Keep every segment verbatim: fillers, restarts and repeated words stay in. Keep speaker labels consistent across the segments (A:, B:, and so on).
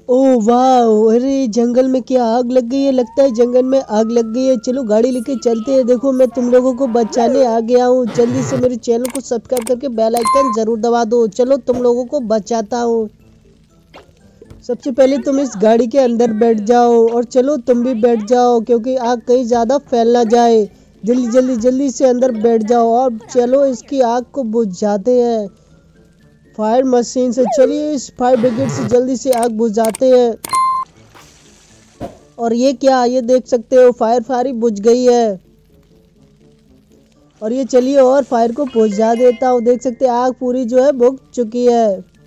A: ओह वाह, अरे जंगल में क्या आग लग गई है। लगता है जंगल में आग लग गई है। चलो गाड़ी लेके चलते हैं। देखो मैं तुम लोगों को बचाने आ गया हूँ। जल्दी से मेरे चैनल को सब्सक्राइब करके बेल आइकन जरूर दबा दो। चलो तुम लोगों को बचाता हूँ। सबसे पहले तुम इस गाड़ी के अंदर बैठ जाओ और चलो तुम भी बैठ जाओ, क्योंकि आग कहीं ज़्यादा फैल ना जाए। जल्दी जल्दी जल्दी से अंदर बैठ जाओ और चलो इसकी आग को बुझाते हैं फायर मशीन से। चलिए इस फायर ब्रिगेड से जल्दी से आग बुझाते हैं। और ये क्या, ये देख सकते हो फायर फारी बुझ गई है। और ये चलिए और फायर को बुझा देता हूँ। देख सकते हैं आग पूरी जो है बुझ चुकी है।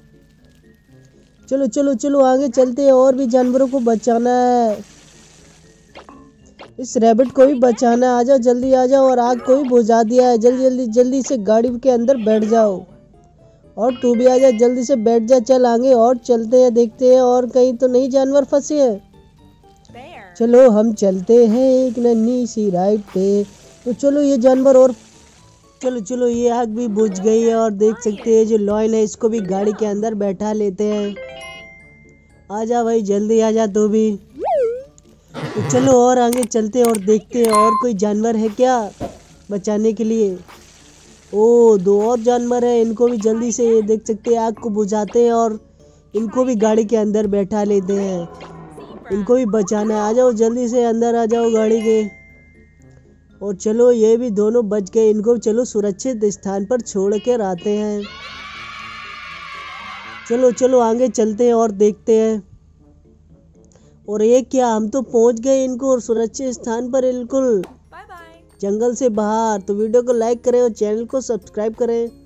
A: चलो चलो चलो आगे चलते हैं, और भी जानवरों को बचाना है। इस रैबिट को भी बचाना है। आ जाओ जल्दी आ जाओ, और आग को भी बुझा दिया है। जल्दी जल्दी जल्दी से गाड़ी के अंदर बैठ जाओ। और तू भी आ जा, जल्दी से बैठ जा। चल आगे और चलते हैं, देखते हैं और कहीं तो नहीं जानवर फंसे हैं। चलो हम चलते हैं एक नन्ही सी राइड पे। तो चलो ये जानवर और चलो चलो ये आग भी बुझ गई है। और देख सकते हैं जो लॉयन है इसको भी गाड़ी के अंदर बैठा लेते हैं। आजा भाई जल्दी आजा तू भी। तो चलो और आगे चलते हैं और देखते हैं और कोई जानवर है क्या बचाने के लिए। ओ दो और जानवर है, इनको भी जल्दी से देख सकते हैं आग को बुझाते हैं और इनको भी गाड़ी के अंदर बैठा लेते हैं। इनको भी बचाना है। आ जाओ जल्दी से अंदर आ जाओ गाड़ी के। और चलो ये भी दोनों बच गए। इनको चलो सुरक्षित स्थान पर छोड़ कर आते हैं। चलो चलो आगे चलते हैं और देखते हैं। और ये क्या, हम तो पहुंच गए इनको और सुरक्षित स्थान पर, बिल्कुल जंगल से बाहर। तो वीडियो को लाइक करें और चैनल को सब्सक्राइब करें।